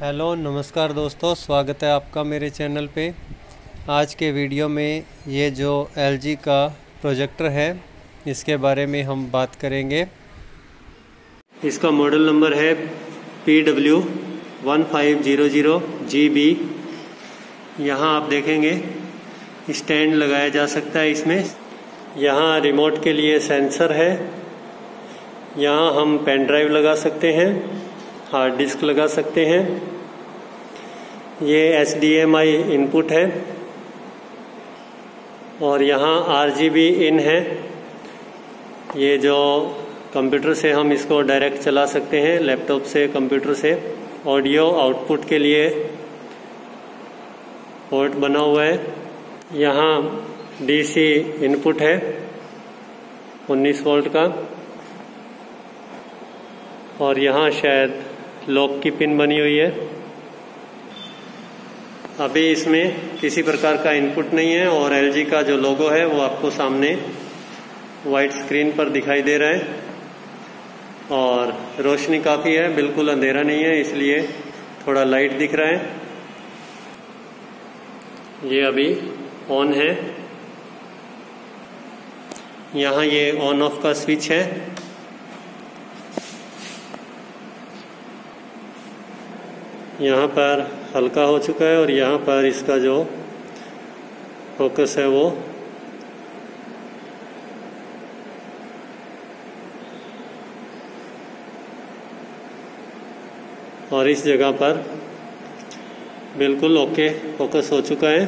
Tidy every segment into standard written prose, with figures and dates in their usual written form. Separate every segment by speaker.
Speaker 1: Hello नमस्कार दोस्तों, स्वागत है आपका मेरे चैनल पे। आज के वीडियो में ये जो LG का प्रोजेक्टर है इसके बारे में हम बात करेंगे। इसका मॉडल नंबर है PW1500GB। यहाँ आप देखेंगे स्टैंड लगाया जा सकता है इसमें। यहाँ रिमोट के लिए सेंसर है। यहाँ हम पेन ड्राइव लगा सकते हैं, हार्ड डिस्क लगा सकते हैं। ये HDMI इनपुट है और यहाँ RGB इन है। ये जो कंप्यूटर से हम इसको डायरेक्ट चला सकते हैं, लैपटॉप से, कंप्यूटर से। ऑडियो आउटपुट के लिए पोर्ट बना हुआ है। यहाँ DC इनपुट है 19 वोल्ट का और यहाँ शायद लॉक की पिन बनी हुई है। अभी इसमें किसी प्रकार का इनपुट नहीं है और LG का जो लोगो है वो आपको सामने वाइट स्क्रीन पर दिखाई दे रहा है। और रोशनी काफ़ी है, बिल्कुल अंधेरा नहीं है, इसलिए थोड़ा लाइट दिख रहा है। ये अभी ऑन है। यहाँ ये ऑन ऑफ का स्विच है। यहाँ पर हल्का हो चुका है और यहाँ पर इसका जो फोकस है वो और इस जगह पर बिल्कुल ओके फोकस हो चुका है।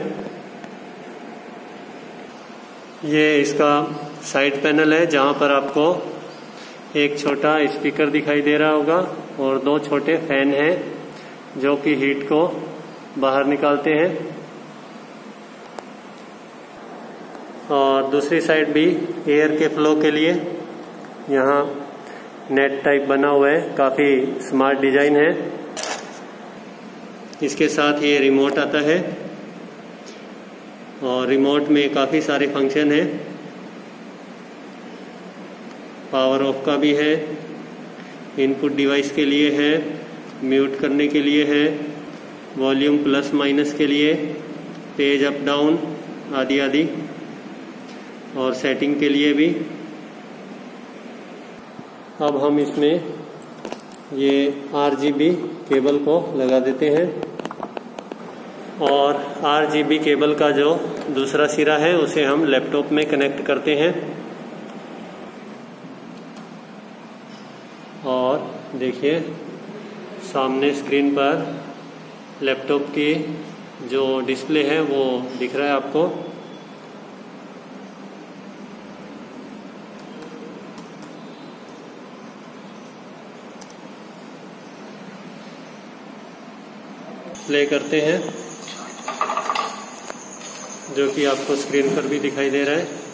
Speaker 1: ये इसका साइड पैनल है जहाँ पर आपको एक छोटा स्पीकर दिखाई दे रहा होगा और दो छोटे फैन हैं जो कि हीट को बाहर निकालते हैं। और दूसरी साइड भी एयर के फ्लो के लिए यहाँ नेट टाइप बना हुआ है, काफ़ी स्मार्ट डिजाइन है। इसके साथ ये रिमोट आता है और रिमोट में काफ़ी सारे फंक्शन हैं। पावर ऑफ का भी है, इनपुट डिवाइस के लिए है, म्यूट करने के लिए है, वॉल्यूम प्लस माइनस के लिए, पेज अप डाउन आदि आदि, और सेटिंग के लिए भी। अब हम इसमें ये RGB केबल को लगा देते हैं और RGB केबल का जो दूसरा सिरा है उसे हम लैपटॉप में कनेक्ट करते हैं। और देखिए सामने स्क्रीन पर लैपटॉप की जो डिस्प्ले है वो दिख रहा है आपको। प्ले करते हैं जो कि आपको स्क्रीन पर भी दिखाई दे रहा है।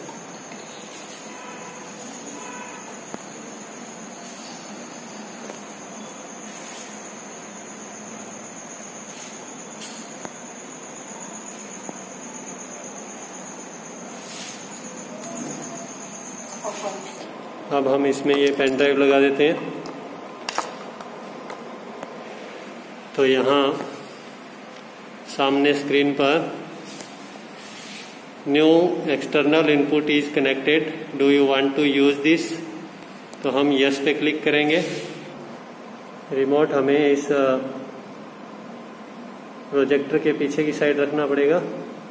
Speaker 1: अब हम इसमें ये पेन ड्राइव लगा देते हैं। तो यहाँ सामने स्क्रीन पर new external input is connected, do you want to use this, तो हम यस पे क्लिक करेंगे। रिमोट हमें इस प्रोजेक्टर के पीछे की साइड रखना पड़ेगा।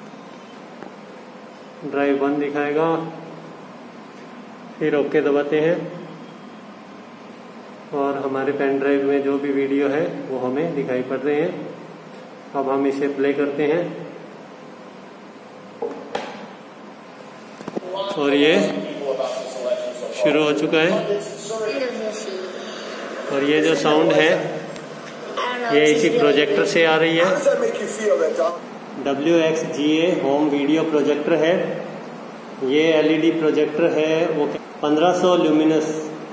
Speaker 1: ड्राइव 1 दिखाएगा, फिर ओके दबाते हैं और हमारे पेन ड्राइव में जो भी वीडियो है वो हमें दिखाई पड़ रहे हैं। अब हम इसे प्ले करते हैं और ये शुरू हो चुका है। और ये जो साउंड है ये इसी प्रोजेक्टर से आ रही है। WXGA होम वीडियो प्रोजेक्टर है। ये LED प्रोजेक्टर है, वो 1500 ल्यूमिनस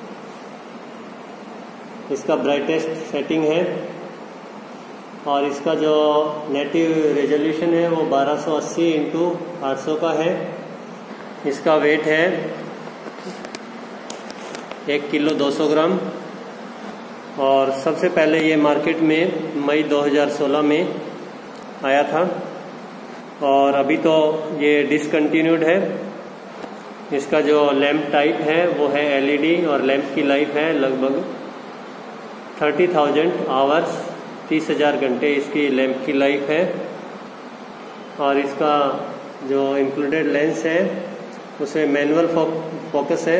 Speaker 1: इसका ब्राइटेस्ट सेटिंग है और इसका जो नेटिव रेजोल्यूशन है वो 1280x800 का है। इसका वेट है 1 किलो 200 ग्राम और सबसे पहले ये मार्केट में मई 2016 में आया था और अभी तो ये डिसकंटिन्यूड है। इसका जो लैंप टाइप है वो है एलईडी और लैंप की लाइफ है लगभग 30,000 आवर्स, 30,000 घंटे इसकी लैंप की लाइफ है। और इसका जो इंक्लूडेड लेंस है उसमें मैनुअल फोकस है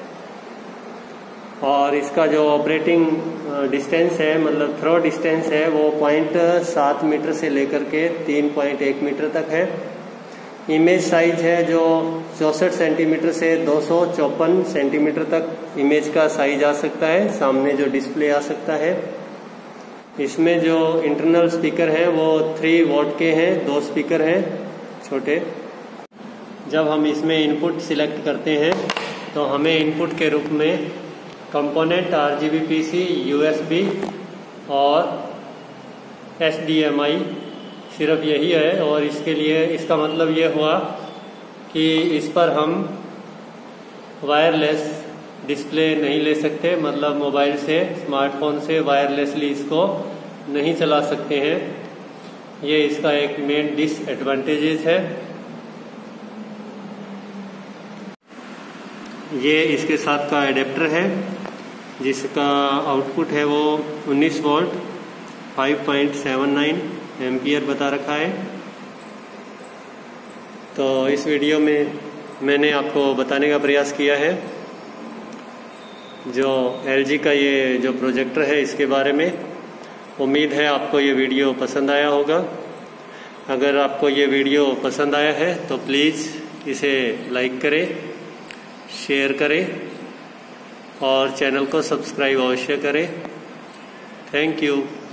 Speaker 1: और इसका जो ऑपरेटिंग डिस्टेंस है मतलब थ्रो डिस्टेंस है वो 0.7 मीटर से लेकर के 3.1 मीटर तक है। इमेज साइज है जो 64 सेंटीमीटर से 254 सेंटीमीटर तक इमेज का साइज आ सकता है, सामने जो डिस्प्ले आ सकता है। इसमें जो इंटरनल स्पीकर हैं वो 3 वॉट के हैं, 2 स्पीकर हैं छोटे। जब हम इसमें इनपुट सिलेक्ट करते हैं तो हमें इनपुट के रूप में कंपोनेंट RGB PC, USB और HDMI सिर्फ यही है। और इसके लिए इसका मतलब ये हुआ कि इस पर हम वायरलेस डिस्प्ले नहीं ले सकते, मतलब मोबाइल से स्मार्टफोन से वायरलेसली इसको नहीं चला सकते हैं। ये इसका एक मेन डिसएडवांटेजेस है। ये इसके साथ का एडेप्टर है जिसका आउटपुट है वो 19 वोल्ट 5.79 एम्पियर बता रखा है। तो इस वीडियो में मैंने आपको बताने का प्रयास किया है जो LG का ये जो प्रोजेक्टर है इसके बारे में। उम्मीद है आपको ये वीडियो पसंद आया होगा। अगर आपको ये वीडियो पसंद आया है तो प्लीज़ इसे लाइक करें, शेयर करें और चैनल को सब्सक्राइब अवश्य करें। Thank you.